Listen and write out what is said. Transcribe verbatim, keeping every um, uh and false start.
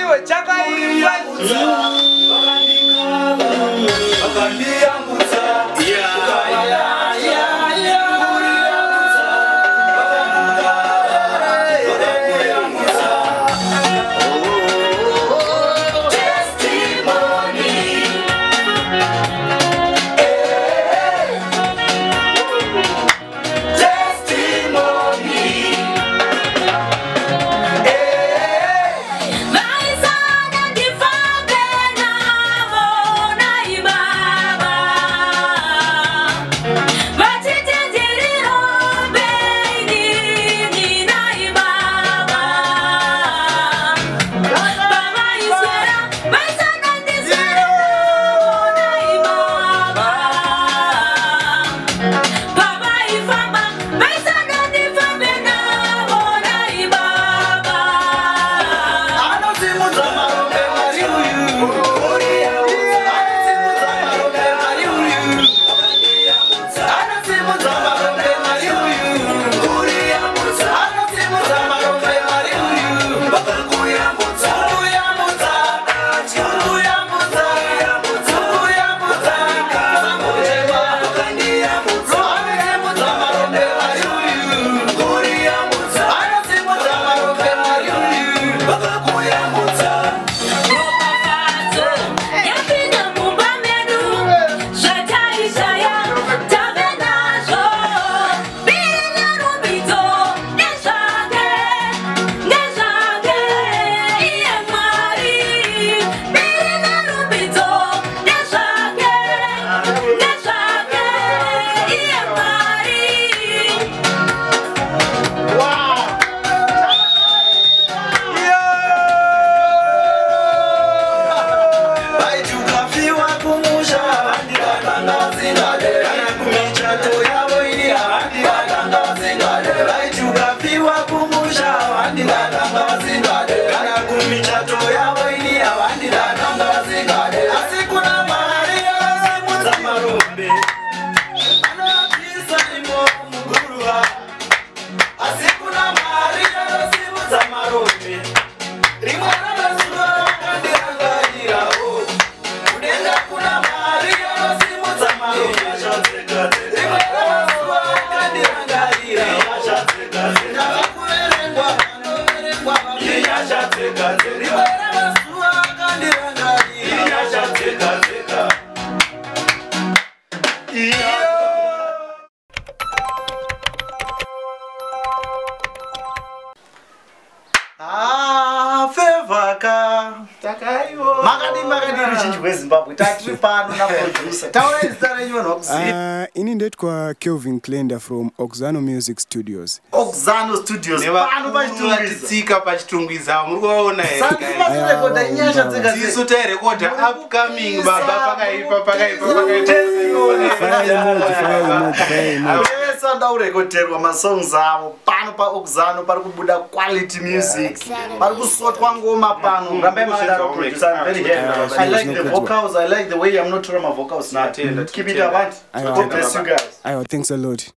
iwe chakaimba ini ndetwa Kelvin Klenda from Oxano Music Studios. Oxano Studios. Pano pachitungwiza pachitungwiza muri kuona here. Saka recorda nyasha dzega dzega. Tisu ta recorda upcoming baba pakaipa pakaipa pakaipa. Yes, and our recorderwa ma songs avo pano pa Oxano pari kubuda quality music. Pari kusotwa ngoma pano. Rambe madaro producer very happy. I like the vocals, I like the way I'm not sure my vocals. Keep it up. God bless you guys. Ayo, thanks a lot.